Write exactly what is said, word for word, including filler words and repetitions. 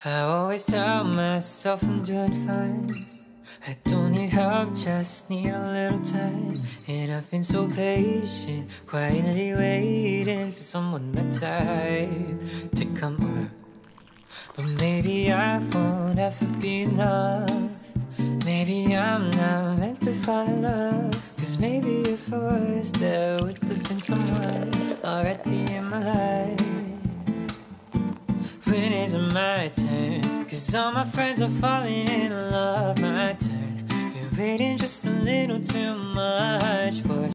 I always tell myself I'm doing fine. I don't need help, just need a little time. And I've been so patient, quietly waiting for someone my type to come around. But maybe I won't ever be enough. Maybe I'm not meant to find love. Cause maybe if I was, there would have been someone already in my life. When is it my turn? Cause all my friends are falling in love. My turn. Been waiting just a little too much for